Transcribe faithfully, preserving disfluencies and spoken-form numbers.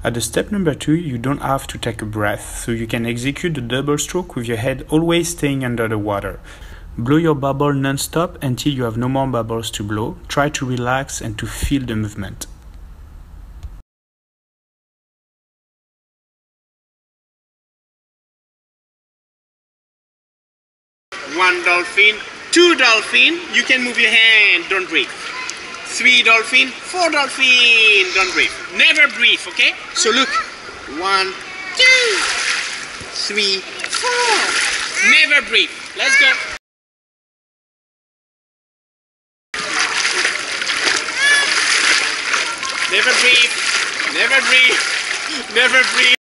At the step number two, you don't have to take a breath, so you can execute the double stroke with your head always staying under the water. Blow your bubble non-stop until you have no more bubbles to blow. Try to relax and to feel the movement. One dolphin, two dolphin, you can move your hand, don't breathe. Three dolphin, four dolphin, don't breathe. Never breathe, okay? So look, one, two, three, four. Never breathe. Let's go. Never breathe, never breathe, never breathe.